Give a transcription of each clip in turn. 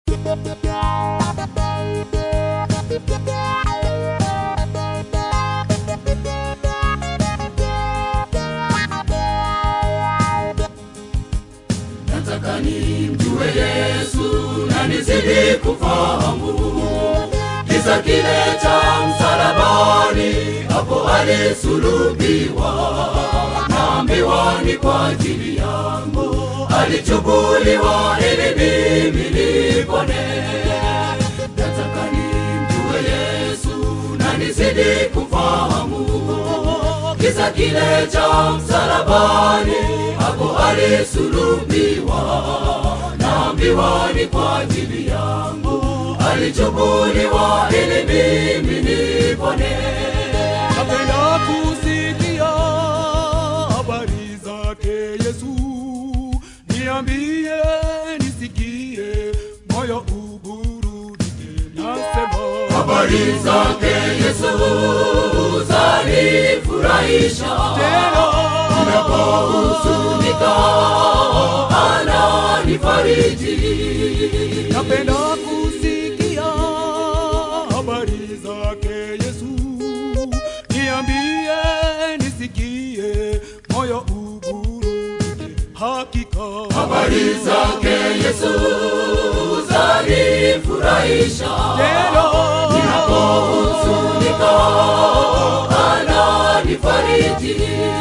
Nataka nimjue Yesu na nizidi kufahamu kisa kile cha msalabani, hapo alisulubiwa. Naambiwa ni kwa ajili yangu alichubuliwa ili mimi nipone. Nataka nimjue Yesu na nizidi kufahamu kisa kile cha msalabani, hapo alisulubiwa. Naambiwa ni kwa ajili yangu alichubuliwa ili mimi nipone. Napenda kusikia habari zake Yesu, niambie nisikie, moyo uburudike. Nasema habari zake Yesu zanifurahisha, ninapohuzunika ananifariji. napenda kusikia habari zake Yesu, niambie nisikie, moyo uburudike. Hakika habari zake Yesu zanifurahisha, ninapohuzunika ananifariji.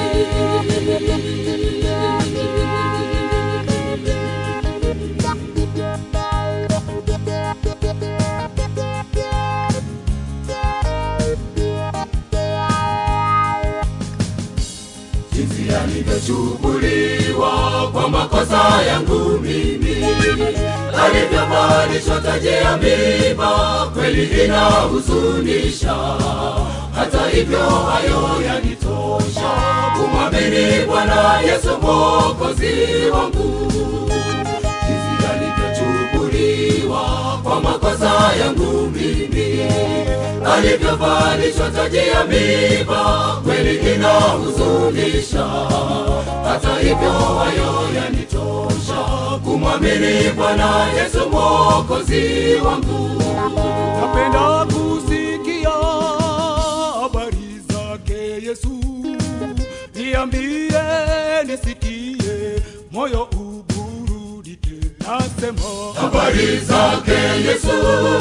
Jinsi alivyochubuliwa kwa makosa yangu mimi, alivyovalishwa taji ya miiba, kweli inahuzunisha. Hata hivyo hayo yanitosha kumwamini Bwana Yesu Mwokozi wangu. Jinsi alivyochubuliwa kwa makosa yangu mimi, alivyovalishwa taji ya miiba, kweli inahuzunisha. Hata hivyo hayo yanitosha kumwamini Bwana Yesu Mwokozi wangu. napenda kusikia habari zake Yesu, niambie nisikie, moyo uburudike. Nasema habari zake Yesu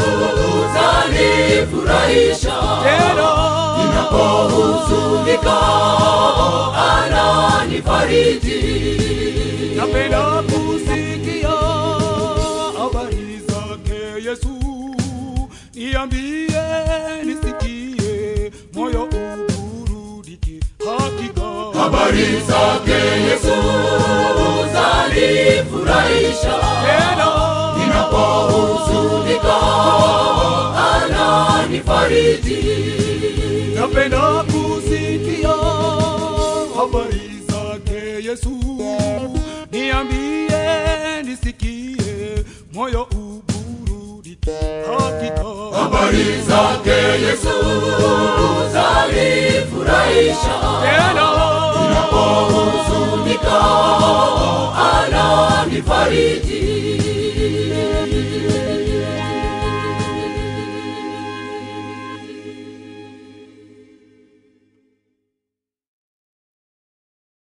zanifurahisha, ninapohuzunika ananifariji. napenda kusikia habari zake Yesu, niambie nisikie, moyo uburudike. Hakika habari zake Yesu zanifurahisha, ninapohuzunika ananifariji. napenda kusikia habari zake Yesu, niambie nisikie, moyo uburudike. Hakika habari zake Yesu zanifurahisha, ninapohuzunika ananifariji.